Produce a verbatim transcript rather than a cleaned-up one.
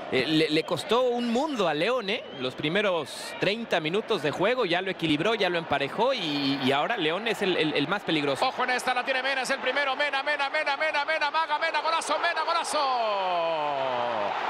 eh, le, le costó un mundo a León, ¿eh? Los primeros treinta minutos de juego ya lo equilibró, ya lo emparejó y, y ahora León es el, el, el más peligroso. Ojo en esta, la tiene Mena, es el primero. Mena, Mena, Mena, Mena, Mena, Maga, Mena, golazo, Mena, golazo.